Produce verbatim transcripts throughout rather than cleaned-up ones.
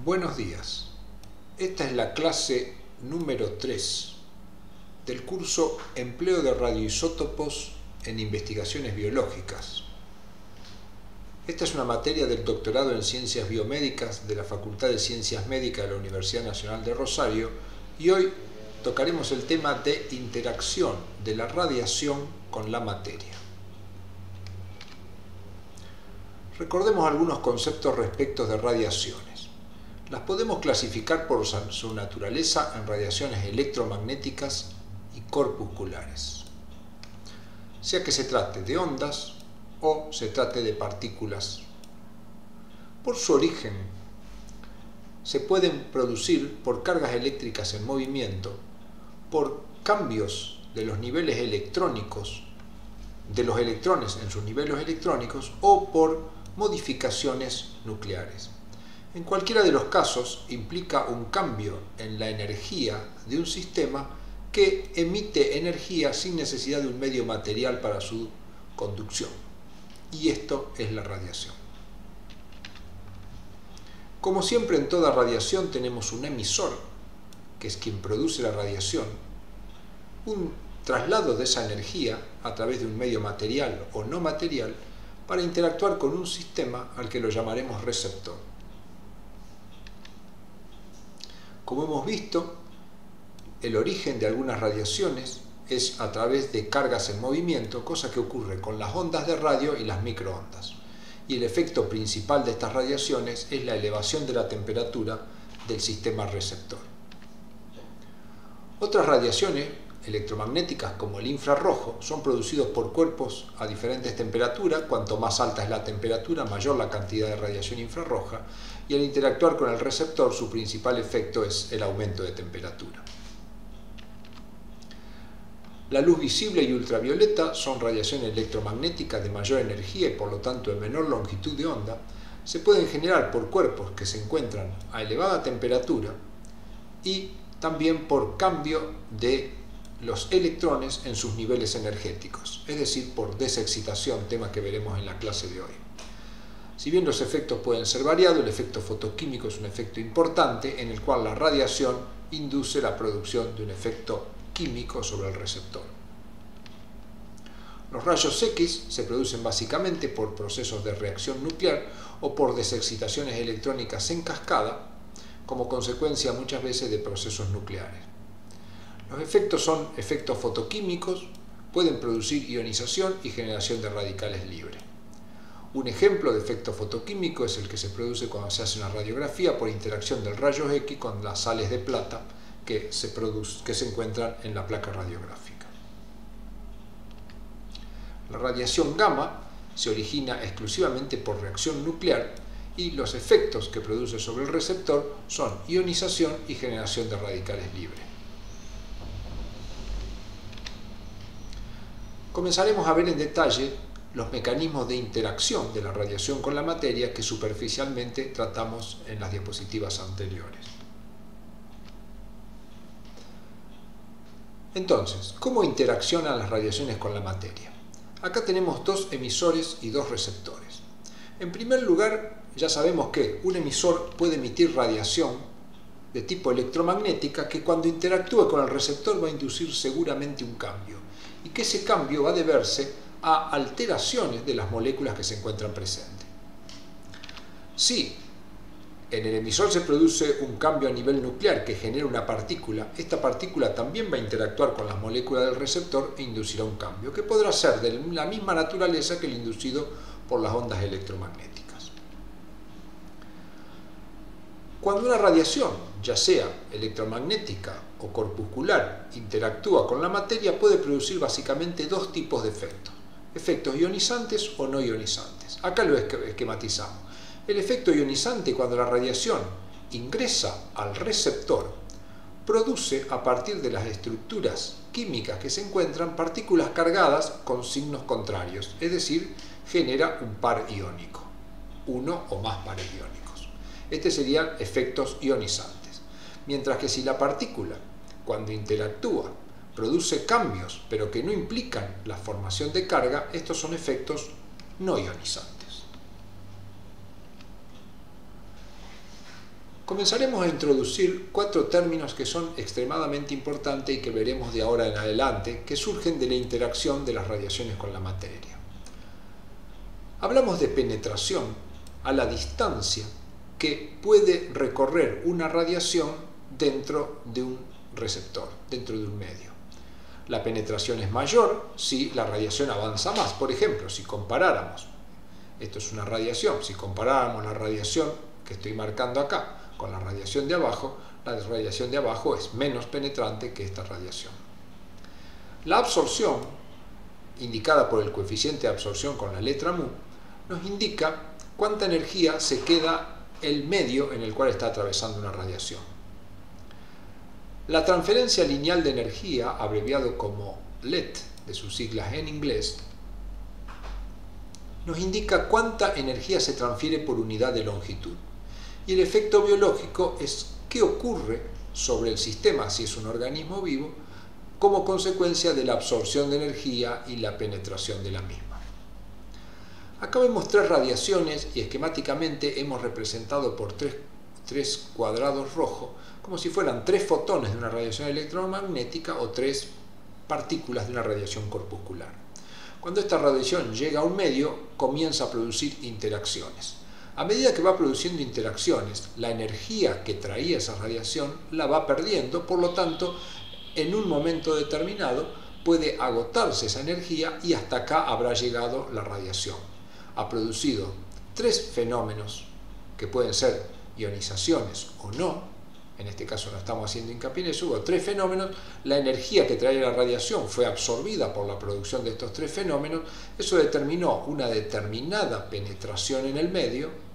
Buenos días. Esta es la clase número tres del curso Empleo de radioisótopos en investigaciones biológicas. Esta es una materia del doctorado en Ciencias Biomédicas de la Facultad de Ciencias Médicas de la Universidad Nacional de Rosario y hoy tocaremos el tema de interacción de la radiación con la materia. Recordemos algunos conceptos respecto de radiaciones. Las podemos clasificar por su naturaleza en radiaciones electromagnéticas y corpusculares, sea que se trate de ondas o se trate de partículas. Por su origen, se pueden producir por cargas eléctricas en movimiento, por cambios de los niveles electrónicos, de los electrones en sus niveles electrónicos o por modificaciones nucleares. En cualquiera de los casos implica un cambio en la energía de un sistema que emite energía sin necesidad de un medio material para su conducción. Y esto es la radiación. Como siempre en toda radiación tenemos un emisor, que es quien produce la radiación, un traslado de esa energía a través de un medio material o no material para interactuar con un sistema al que lo llamaremos receptor. Como hemos visto, el origen de algunas radiaciones es a través de cargas en movimiento, cosa que ocurre con las ondas de radio y las microondas. Y el efecto principal de estas radiaciones es la elevación de la temperatura del sistema receptor. Otras radiaciones electromagnéticas como el infrarrojo son producidos por cuerpos a diferentes temperaturas. Cuanto más alta es la temperatura, mayor la cantidad de radiación infrarroja, y al interactuar con el receptor su principal efecto es el aumento de temperatura. La luz visible y ultravioleta son radiaciones electromagnéticas de mayor energía y por lo tanto de menor longitud de onda. Se pueden generar por cuerpos que se encuentran a elevada temperatura y también por cambio de los electrones en sus niveles energéticos, es decir, por desexcitación, tema que veremos en la clase de hoy. Si bien los efectos pueden ser variados, el efecto fotoquímico es un efecto importante en el cual la radiación induce la producción de un efecto químico sobre el receptor. Los rayos X se producen básicamente por procesos de reacción nuclear o por desexcitaciones electrónicas en cascada, como consecuencia muchas veces de procesos nucleares. Los efectos son efectos fotoquímicos, pueden producir ionización y generación de radicales libres. Un ejemplo de efecto fotoquímico es el que se produce cuando se hace una radiografía por interacción del rayo X con las sales de plata que se, produce, que se encuentran en la placa radiográfica. La radiación gamma se origina exclusivamente por reacción nuclear y los efectos que produce sobre el receptor son ionización y generación de radicales libres. Comenzaremos a ver en detalle los mecanismos de interacción de la radiación con la materia que superficialmente tratamos en las diapositivas anteriores. Entonces, ¿cómo interaccionan las radiaciones con la materia? Acá tenemos dos emisores y dos receptores. En primer lugar, ya sabemos que un emisor puede emitir radiación de tipo electromagnética que cuando interactúe con el receptor va a inducir seguramente un cambio, y que ese cambio va a deberse a alteraciones de las moléculas que se encuentran presentes. Si en el emisor se produce un cambio a nivel nuclear que genera una partícula, esta partícula también va a interactuar con las moléculas del receptor e inducirá un cambio, que podrá ser de la misma naturaleza que el inducido por las ondas electromagnéticas. Cuando una radiación, ya sea electromagnética o corpuscular, interactúa con la materia, puede producir básicamente dos tipos de efectos. Efectos ionizantes o no ionizantes. Acá lo esquematizamos. El efecto ionizante, cuando la radiación ingresa al receptor, produce a partir de las estructuras químicas que se encuentran partículas cargadas con signos contrarios, es decir, genera un par iónico, uno o más pares iónicos. Estos serían efectos ionizantes. Mientras que si la partícula, cuando interactúa, produce cambios, pero que no implican la formación de carga, estos son efectos no ionizantes. Comenzaremos a introducir cuatro términos que son extremadamente importantes y que veremos de ahora en adelante, que surgen de la interacción de las radiaciones con la materia. Hablamos de penetración a la distancia que puede recorrer una radiación dentro de un receptor, dentro de un medio. La penetración es mayor si la radiación avanza más. Por ejemplo, si comparáramos, esto es una radiación, si comparáramos la radiación que estoy marcando acá con la radiación de abajo, la radiación de abajo es menos penetrante que esta radiación. La absorción, indicada por el coeficiente de absorción con la letra mu, nos indica cuánta energía se queda el medio en el cual está atravesando una radiación. La transferencia lineal de energía, abreviado como L E T, de sus siglas en inglés, nos indica cuánta energía se transfiere por unidad de longitud. Y el efecto biológico es qué ocurre sobre el sistema, si es un organismo vivo, como consecuencia de la absorción de energía y la penetración de la misma. Acá vemos tres radiaciones y esquemáticamente hemos representado por tres, tres cuadrados rojos, como si fueran tres fotones de una radiación electromagnética o tres partículas de una radiación corpuscular. Cuando esta radiación llega a un medio, comienza a producir interacciones. A medida que va produciendo interacciones, la energía que traía esa radiación la va perdiendo, por lo tanto, en un momento determinado puede agotarse esa energía y hasta acá habrá llegado la radiación. Ha producido tres fenómenos que pueden ser ionizaciones o no. En este caso no estamos haciendo hincapié en eso, hubo tres fenómenos, la energía que traía la radiación fue absorbida por la producción de estos tres fenómenos, eso determinó una determinada penetración en el medio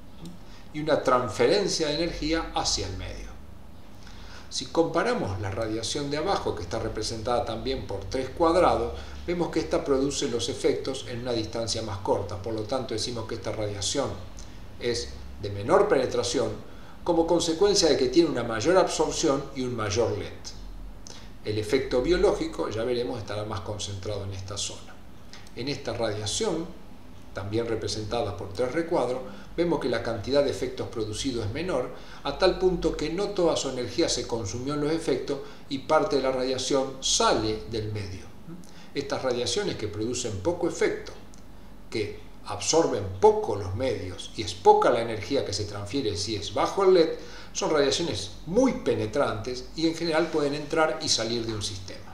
y una transferencia de energía hacia el medio. Si comparamos la radiación de abajo, que está representada también por tres cuadrados, vemos que esta produce los efectos en una distancia más corta, por lo tanto decimos que esta radiación es de menor penetración, como consecuencia de que tiene una mayor absorción y un mayor L E T. El efecto biológico, ya veremos, estará más concentrado en esta zona. En esta radiación, también representada por tres recuadros, vemos que la cantidad de efectos producidos es menor, a tal punto que no toda su energía se consumió en los efectos y parte de la radiación sale del medio. Estas radiaciones que producen poco efecto, que absorben poco los medios y es poca la energía que se transfiere si es bajo el L E T, son radiaciones muy penetrantes y en general pueden entrar y salir de un sistema.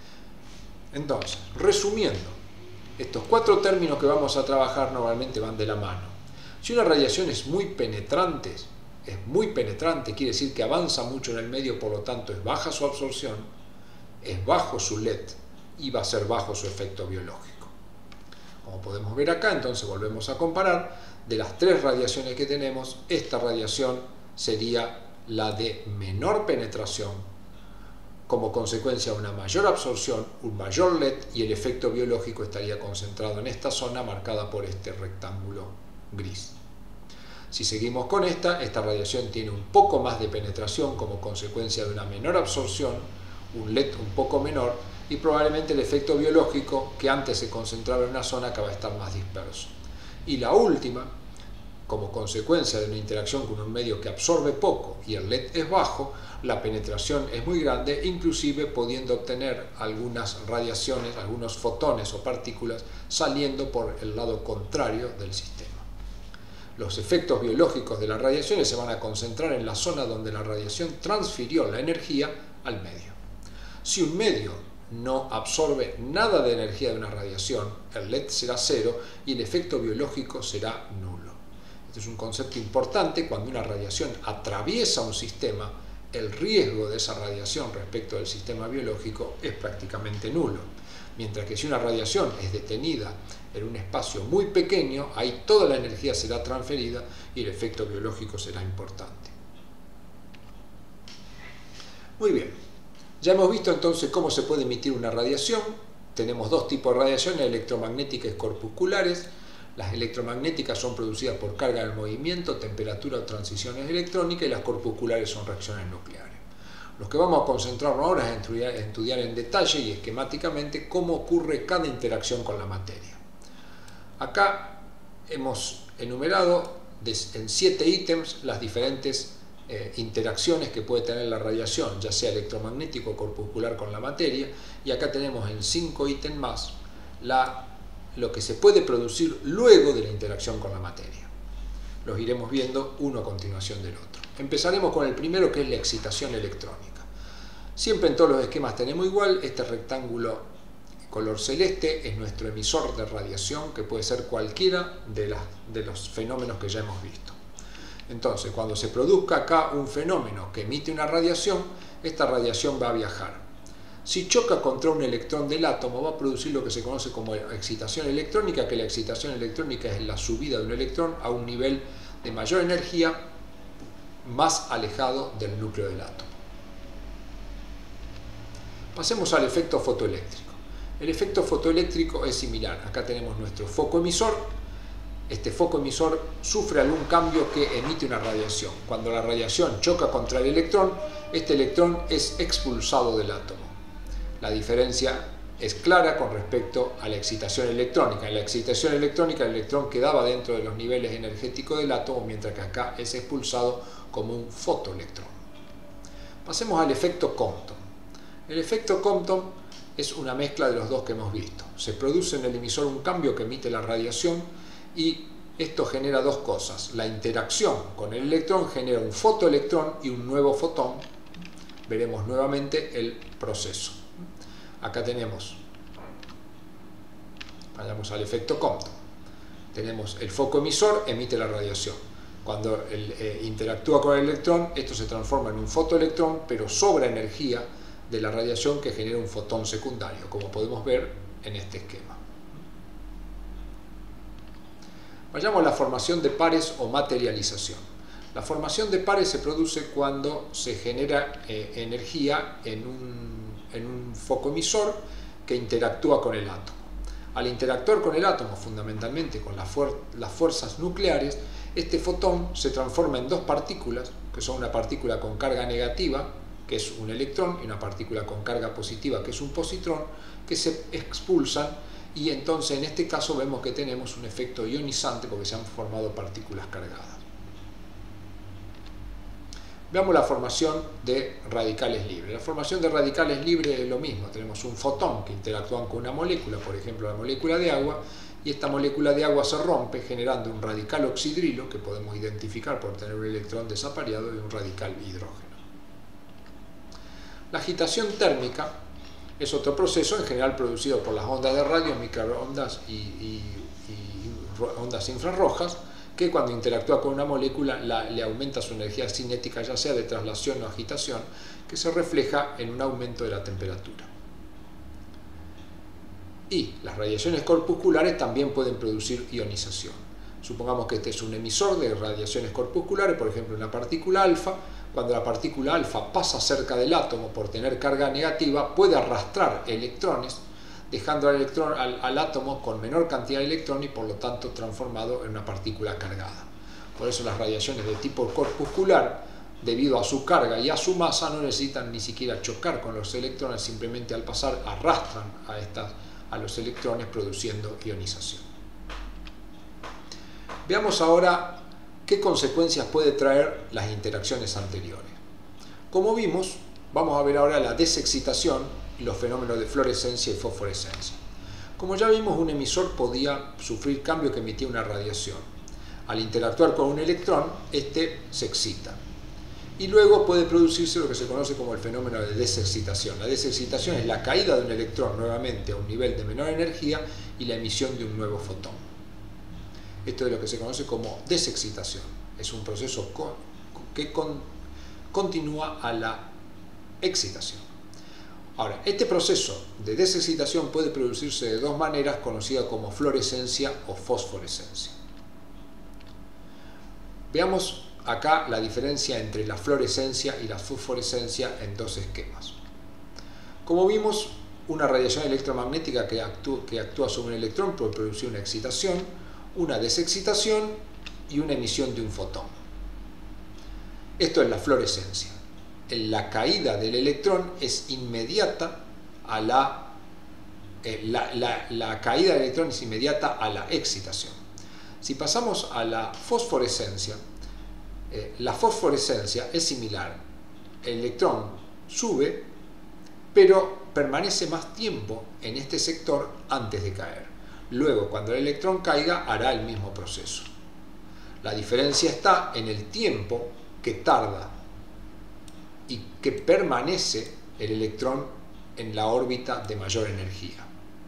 Entonces, resumiendo, estos cuatro términos que vamos a trabajar normalmente van de la mano. Si una radiación es muy penetrante, es muy penetrante, quiere decir que avanza mucho en el medio, por lo tanto es baja su absorción, es bajo su L E T y va a ser bajo su efecto biológico. Como podemos ver acá, entonces volvemos a comparar, de las tres radiaciones que tenemos, esta radiación sería la de menor penetración, como consecuencia de una mayor absorción, un mayor L E T y el efecto biológico estaría concentrado en esta zona marcada por este rectángulo gris. Si seguimos con esta, esta radiación tiene un poco más de penetración como consecuencia de una menor absorción, un L E T un poco menor, y probablemente el efecto biológico, que antes se concentraba en una zona, que va a estar más disperso. Y la última, como consecuencia de una interacción con un medio que absorbe poco y el L E T es bajo, la penetración es muy grande, inclusive pudiendo obtener algunas radiaciones, algunos fotones o partículas saliendo por el lado contrario del sistema. Los efectos biológicos de las radiaciones se van a concentrar en la zona donde la radiación transfirió la energía al medio. Si un medio no absorbe nada de energía de una radiación, el L E T será cero y el efecto biológico será nulo. Este es un concepto importante. Cuando una radiación atraviesa un sistema, el riesgo de esa radiación respecto del sistema biológico es prácticamente nulo. Mientras que si una radiación es detenida en un espacio muy pequeño, ahí toda la energía será transferida y el efecto biológico será importante. Muy bien. Ya hemos visto entonces cómo se puede emitir una radiación. Tenemos dos tipos de radiaciones, electromagnéticas y corpusculares. Las electromagnéticas son producidas por carga del movimiento, temperatura o transiciones electrónicas, y las corpusculares son reacciones nucleares. Lo que vamos a concentrarnos ahora es en estudiar, en estudiar en detalle y esquemáticamente cómo ocurre cada interacción con la materia. Acá hemos enumerado en siete ítems las diferentes eh, interacciones que puede tener la radiación, ya sea electromagnético o corpuscular con la materia, y acá tenemos en cinco ítems más la, lo que se puede producir luego de la interacción con la materia. Los iremos viendo uno a continuación del otro. Empezaremos con el primero, que es la excitación electrónica. Siempre en todos los esquemas tenemos igual, este rectángulo color celeste es nuestro emisor de radiación, que puede ser cualquiera de, las, de los fenómenos que ya hemos visto. Entonces, cuando se produzca acá un fenómeno que emite una radiación, esta radiación va a viajar. Si choca contra un electrón del átomo, va a producir lo que se conoce como excitación electrónica, que la excitación electrónica es la subida de un electrón a un nivel de mayor energía más alejado del núcleo del átomo. Pasemos al efecto fotoeléctrico. El efecto fotoeléctrico es similar. Acá tenemos nuestro foco emisor. Este foco emisor sufre algún cambio que emite una radiación. Cuando la radiación choca contra el electrón, este electrón es expulsado del átomo. La diferencia es clara con respecto a la excitación electrónica. En la excitación electrónica el electrón quedaba dentro de los niveles energéticos del átomo, mientras que acá es expulsado como un fotoelectrón. Pasemos al efecto Compton. El efecto Compton es una mezcla de los dos que hemos visto. Se produce en el emisor un cambio que emite la radiación y esto genera dos cosas. La interacción con el electrón genera un fotoelectrón y un nuevo fotón. Veremos nuevamente el proceso. Acá tenemos, vayamos al efecto Compton. Tenemos el foco emisor, emite la radiación. Cuando el, eh, interactúa con el electrón, esto se transforma en un fotoelectrón, pero sobra energía de la radiación que genera un fotón secundario, como podemos ver en este esquema. Vayamos a la formación de pares o materialización. La formación de pares se produce cuando se genera eh, energía en un, en un foco emisor que interactúa con el átomo. Al interactuar con el átomo, fundamentalmente con las, fuer las fuerzas nucleares, este fotón se transforma en dos partículas, que son una partícula con carga negativa, que es un electrón, y una partícula con carga positiva, que es un positrón, que se expulsan, y entonces en este caso vemos que tenemos un efecto ionizante porque se han formado partículas cargadas. Veamos la formación de radicales libres. La formación de radicales libres es lo mismo. Tenemos un fotón que interactúa con una molécula, por ejemplo la molécula de agua, y esta molécula de agua se rompe generando un radical oxidrilo, que podemos identificar por tener un electrón desapareado, y un radical hidrógeno. La agitación térmica es otro proceso, en general producido por las ondas de radio, microondas y, y, y ondas infrarrojas, que cuando interactúa con una molécula la, le aumenta su energía cinética, ya sea de traslación o agitación, que se refleja en un aumento de la temperatura. Y las radiaciones corpusculares también pueden producir ionización. Supongamos que este es un emisor de radiaciones corpusculares, por ejemplo una partícula alfa. Cuando la partícula alfa pasa cerca del átomo por tener carga negativa, puede arrastrar electrones, dejando al, electrón, al, al átomo con menor cantidad de electrones y por lo tanto transformado en una partícula cargada. Por eso las radiaciones de tipo corpuscular, debido a su carga y a su masa, no necesitan ni siquiera chocar con los electrones, simplemente al pasar arrastran a, estas, a los electrones produciendo ionización. Veamos ahora qué consecuencias puede traer las interacciones anteriores. Como vimos, vamos a ver ahora la desexcitación y los fenómenos de fluorescencia y fosforescencia. Como ya vimos, un emisor podía sufrir cambio que emitía una radiación. Al interactuar con un electrón, este se excita. Y luego puede producirse lo que se conoce como el fenómeno de desexcitación. La desexcitación es la caída de un electrón nuevamente a un nivel de menor energía y la emisión de un nuevo fotón. Esto es lo que se conoce como desexcitación. Es un proceso que con, continúa a la excitación. Ahora, este proceso de desexcitación puede producirse de dos maneras conocidas como fluorescencia o fosforescencia. Veamos acá la diferencia entre la fluorescencia y la fosforescencia en dos esquemas. Como vimos, una radiación electromagnética que actúa, que actúa sobre un electrón puede producir una excitación, una desexcitación y una emisión de un fotón. Esto es la fluorescencia. La caída del electrón es inmediata a la, eh, la, la, la caída del electrón es inmediata a la excitación. Si pasamos a la fosforescencia, Eh, la fosforescencia es similar. El electrón sube, pero permanece más tiempo en este sector antes de caer. Luego, cuando el electrón caiga, hará el mismo proceso. La diferencia está en el tiempo que tarda y que permanece el electrón en la órbita de mayor energía.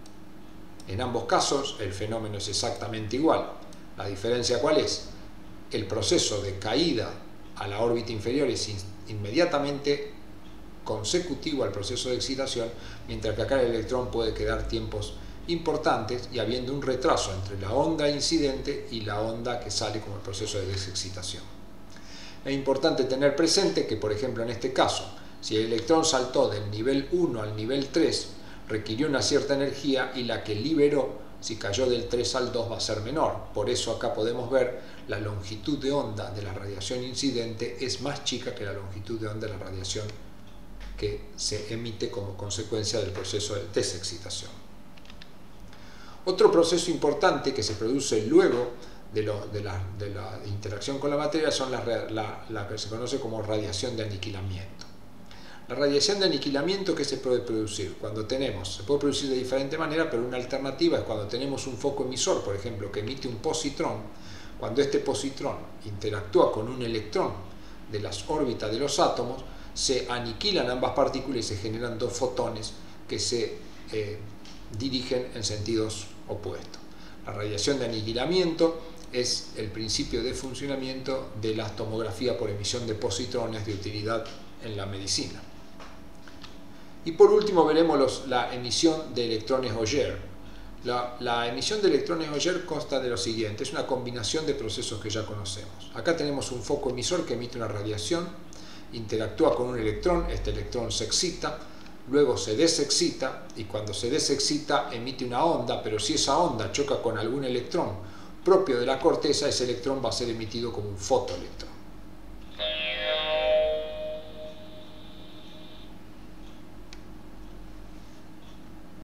En ambos casos, el fenómeno es exactamente igual. La diferencia, ¿cuál es? El proceso de caída a la órbita inferior es inmediatamente consecutivo al proceso de excitación, mientras que acá el electrón puede quedar tiempos importantes y habiendo un retraso entre la onda incidente y la onda que sale como el proceso de desexcitación. Es importante tener presente que, por ejemplo, en este caso, si el electrón saltó del nivel uno al nivel tres, requirió una cierta energía y la que liberó, si cayó del tres al dos, va a ser menor. Por eso acá podemos ver la longitud de onda de la radiación incidente es más chica que la longitud de onda de la radiación que se emite como consecuencia del proceso de desexcitación. Otro proceso importante que se produce luego de, lo, de, la, de la interacción con la materia son la, la, la que se conoce como radiación de aniquilamiento. La radiación de aniquilamiento, ¿qué se puede producir? Cuando tenemos, se puede producir de diferente manera, pero una alternativa es cuando tenemos un foco emisor, por ejemplo, que emite un positrón. Cuando este positrón interactúa con un electrón de las órbitas de los átomos, se aniquilan ambas partículas y se generan dos fotones que se eh, dirigen en sentidos opuestos. La radiación de aniquilamiento es el principio de funcionamiento de la tomografía por emisión de positrones de utilidad en la medicina. Y por último veremos los, la emisión de electrones Auger. La, la emisión de electrones Auger consta de lo siguiente, es una combinación de procesos que ya conocemos. Acá tenemos un foco emisor que emite una radiación, interactúa con un electrón, este electrón se excita, luego se desexcita y cuando se desexcita emite una onda, pero si esa onda choca con algún electrón propio de la corteza, ese electrón va a ser emitido como un fotoelectrón.